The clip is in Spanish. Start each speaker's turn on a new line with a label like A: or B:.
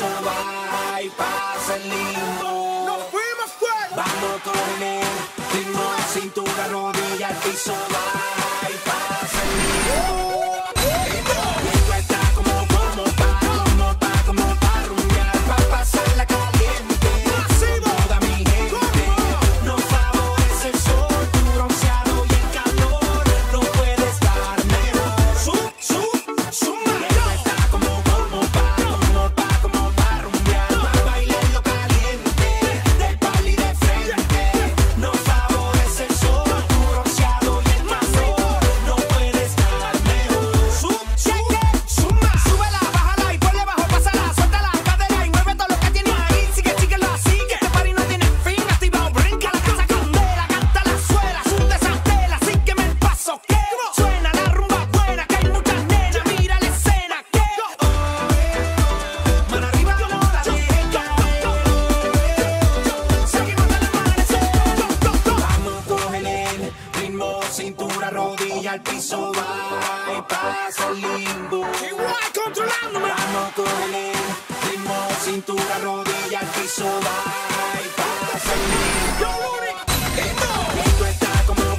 A: piso va y pasa el limbo.
B: ¡Nos fuimos fuera!
A: Vamos con el ritmo, cintura, rodilla, el piso va y pasa el limbo. Esto está como pa' rumbear, pa' pasarla caliente. Toda mi gente, no favorece el sol, tu bronceado y el calor, no puede estar mejor. Esto está como pa' rumbear, pa' bailarlo caliente, del pali de frente. No favorece el sol, tu bronceado y el calor, no puede estar mejor.
B: Súbela, bájala y ponle bajo, pásala, suelta la cadera y mueve todo lo que tienes ahí. Síguelo así, que este party no tiene fin. Activado, brinca la casa candela, canta la suela, sunde esa tela, sígueme el paso, que suena la rumba buena, que hay muchas nenas, mira la escena, que mano arriba, no la dejes caer. Seguimos hasta el amanecer.
A: Vamos, cógele el ritmo, cintura, rodilla, al piso va y pasa el limbo.
B: Igual controlándome.
A: Vamos, cógele el ritmo, cintura, rodilla, al piso va y pasa el limbo. Esto está como